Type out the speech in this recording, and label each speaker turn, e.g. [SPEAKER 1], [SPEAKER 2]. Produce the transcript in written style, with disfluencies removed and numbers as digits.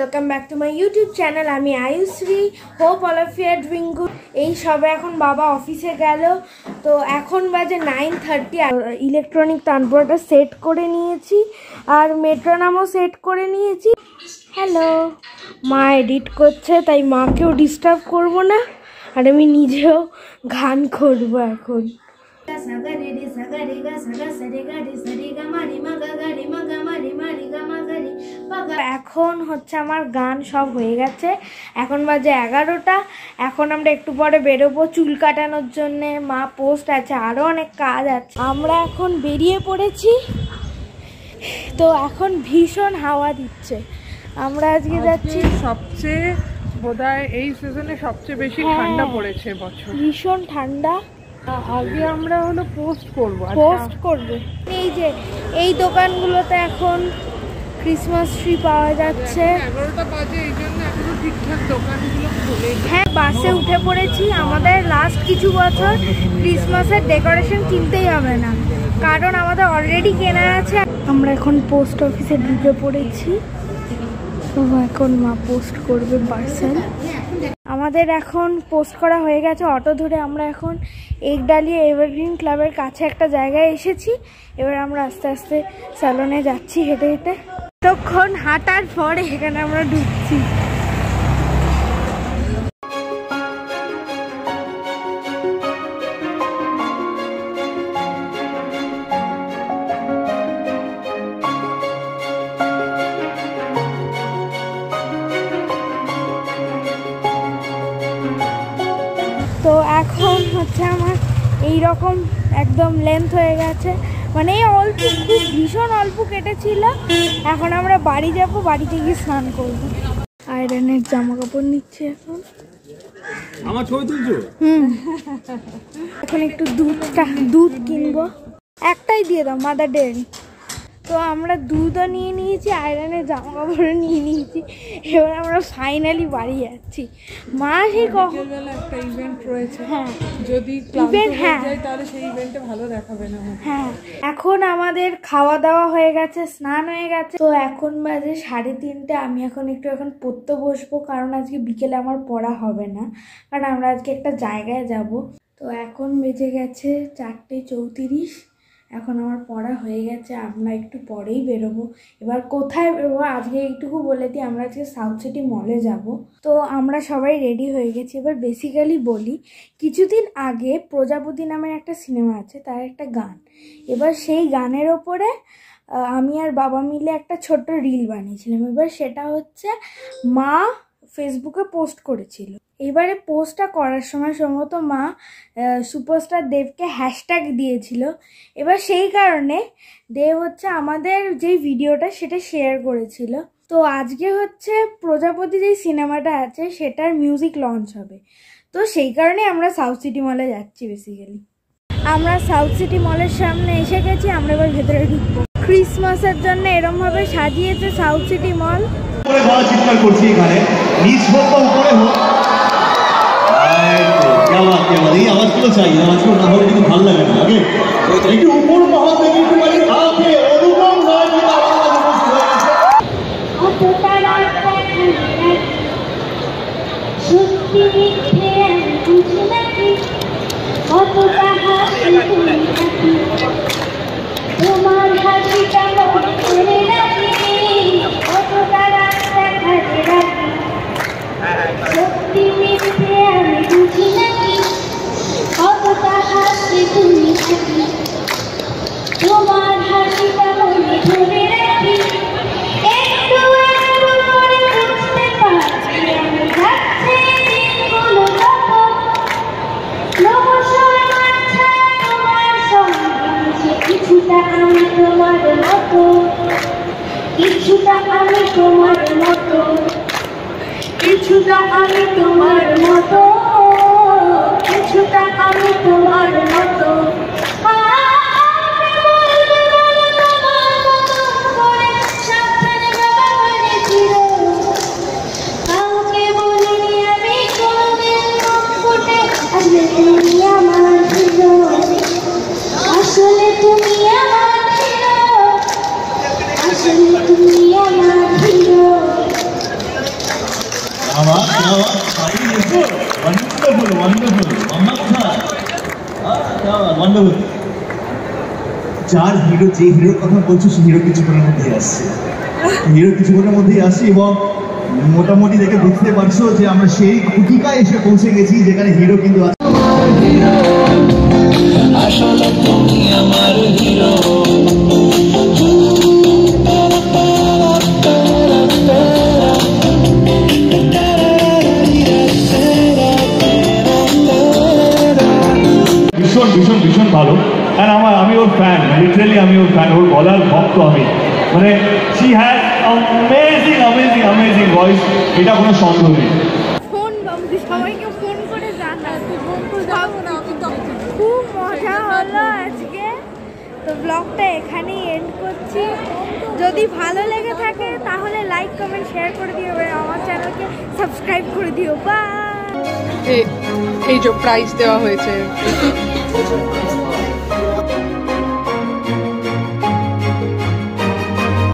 [SPEAKER 1] welcome back to my YouTube channel. আমি Ayushree. Hope all of you are doing good. এই সবে এখন বাবা অফিসে গেল, তো এখন বাজে 9:30. ইলেকট্রনিক তানপুরাটা সেট করে নিয়েছি আর মেট্রোনমও সেট করে নিয়েছি. হ্যালো, মা এডিট করছে তাই মাকেও ডিস্টার্ব করব না আর আমি নিজেও গান করবো এখন. এখন হচ্ছে আমার গান সব হয়ে গেছে. এখন বাজে 11টা. এখন আমরা একটু পরে বেরোবো চুল কাটানোর জন্যে. মা পোস্ট আছে, আরও অনেক কাজ আছে. আমরা এখন বেরিয়ে পড়েছি. তো এখন ভীষণ হাওয়া দিচ্ছে. আমরা আজকে যাচ্ছি
[SPEAKER 2] সবচেয়ে বোধহয় এই সিজনে সবচেয়ে বেশি ঠান্ডা পড়েছে বছর.
[SPEAKER 1] ভীষণ ঠান্ডা.
[SPEAKER 2] আগে আমরা হলো পোস্ট করবো.
[SPEAKER 1] এই যে এই দোকানগুলোতে এখন ক্রিসমাস ট্রি পাওয়া যাচ্ছে.
[SPEAKER 2] 11টা বাজে, এই জন্য এখনো ঠিকঠাক দোকানগুলো খোলে.
[SPEAKER 1] হ্যাঁ, বাসে উঠে পড়েছি. আমাদের লাস্ট কিছু বছর ক্রিসমাসের ডেকোরেশন কিনতেই হবে না, কারণ আমাদের অলরেডি কেনা আছে. আমরা এখন পোস্ট অফিসে ঢুকে পড়েছি. তো এখন মা পোস্ট করবে পার্সেল. আমাদের এখন পোস্ট করা হয়ে গেছে. অটো ধরে আমরা এখন একডালিয়া এভারগ্রিন ক্লাবের কাছে একটা জায়গায় এসেছি. এবার আমরা আস্তে আস্তে স্যালনে যাচ্ছি হেঁটে হেঁটে. তখন হাঁটার পরে এখানে আমরা ঢুকছি. তো এখন হচ্ছে আমার এইরকম একদম লেন্থ হয়ে গেছে, মানে এই অল্প, খুব ভীষণ অল্প কেটেছিল. এখন আমরা বাড়ি যাব, বাড়িতে গিয়ে স্নান করবো. আয়রনের জামা কাপড় নিচ্ছে এখন.
[SPEAKER 3] আমার ছবি তুলছো?
[SPEAKER 1] এখন একটু দুধ কিনবো. একটাই দিয়ে দাও, মাদার ডেয়ারি. তো আমরা দুধও নিয়ে নিয়েছি, আয়রনের জামা কাপড়ও নিয়ে নিয়েছি. এবার আমরা ফাইনালি বাড়ি যাচ্ছি. মা সেই কখন
[SPEAKER 2] একটা ইভেন্ট রয়েছে.
[SPEAKER 1] হ্যাঁ,
[SPEAKER 2] যদি ইভেন্ট যায় তাহলে সেই ইভেন্টে ভালো দেখাবে না.
[SPEAKER 1] হ্যাঁ, এখন আমাদের খাওয়া দাওয়া হয়ে গেছে, স্নান হয়ে গেছে. তো এখন বাজে 3:30. আমি এখন পড়তে বসবো, কারণ আজকে বিকেলে আমার পড়া হবে না, কারণ আমরা আজকে একটা জায়গায় যাব. তো এখন বেজে গেছে 4:34. এখন আমার পড়া হয়ে গেছে. আমরা একটু পরেই বেরোবো. এবার কোথায় বেরোবো আজকে এইটুকু বলে দিই, আমরা আজকে সাউথ সিটি মলে যাব. তো আমরা সবাই রেডি হয়ে গেছি. এবার বেসিক্যালি বলি, কিছুদিন আগে প্রজাপতি নামের একটা সিনেমা আছে, তার একটা গান. এবার সেই গানের ওপরে আমি আর বাবা মিলে একটা ছোট্ট রিল বানিয়েছিলাম. এবার সেটা হচ্ছে মা ফেসবুকে পোস্ট করেছিল. এবারে পোস্টটা করার সময় সম্ভবত মা সুপারস্টার দেবকে হ্যাশট্যাগ দিয়েছিল. এবার সেই কারণে দেব হচ্ছে আমাদের যেই ভিডিওটা সেটা শেয়ার করেছিল. তো আজকে হচ্ছে প্রজাপতি যেই সিনেমাটা আছে সেটার মিউজিক লঞ্চ হবে. তো সেই কারণে আমরা সাউথ সিটি মলে যাচ্ছি. বেসিক্যালি আমরা সাউথ সিটি মলের সামনে এসে গেছি. আমরা এবার ভেতরে ঢুকবো. ক্রিসমাসের জন্য এরমভাবে সাজিয়েছে সাউথ সিটি মল.
[SPEAKER 3] চিৎকার করছি এখানে, নিচ হোক বা উপরে হোক, এই আওয়াজগুলো চাই. আওয়াজগুলো না হলে কিন্তু ভালো লাগে না. আগে একটু উপর মহল থেকে একটু মানে কাউকে অনুপম নয় কিন্তু আওয়াজ
[SPEAKER 4] তোমার হাসিটা মনে রাখি, কতটা রাস্তা ঘাটে রাখি, সত্যি মিথ্যে আমি বুঝি নাকি, কতটা হাসি তুমি থাকি, তোমার হাসিটা মনে ধরে রাখি, একটু একটু করে বুঝতে পারছি আমি যাচ্ছে দিনগুলো কত, লোকসর মাঝে তোমার সঙ্গে কিছুটা আমি তোমার মতো, কিছুটা আমি তোমার মতো, কিছুটা আমি তোমার মতো, কিছুটা আমি তোমার মতো. কাউকে বলিনি আমি কোনদিন ফুটে, আসলে তুমি আমার ছিল, আসলে তুমি আমার ছিল, আসলে তুমি আমার ছিল.
[SPEAKER 3] যার হিরো, যে হিরোর কথা বলছো সে হিরো কিছুক্ষণের মধ্যেই আসছে, হিরো কিছুক্ষণের মধ্যেই আসছে এবং মোটামুটি দেখে বুঝতে পারছো যে আমরা সেই খুঁটিকায় এসে পৌঁছে গেছি যেখানে হিরো কিন্তু আছে। আসলে তুমি আমার হিরো। ভীষণ ভীষণ ভীষণ ভালো। আর আমি ওর ফ্যান, লিটারেলি আমি ওর ফ্যান, ওর গলার ভক্ত আমি। মানে she has amazing amazing amazing voice, এটা কোনো সন্দেহ নেই।
[SPEAKER 1] ফোন সবাইকে ফোন করে জানা, খুব মজা হলো আজকে। তো ব্লগটা এখানেই এন্ড করছি। যদি ভালো লেগে থাকে তাহলে লাইক কমেন্ট শেয়ার করে দিও, আমার চ্যানেলকে সাবস্ক্রাইব করে দিও। বাই।
[SPEAKER 2] এই যে প্রাইজ দেওয়া হয়েছে।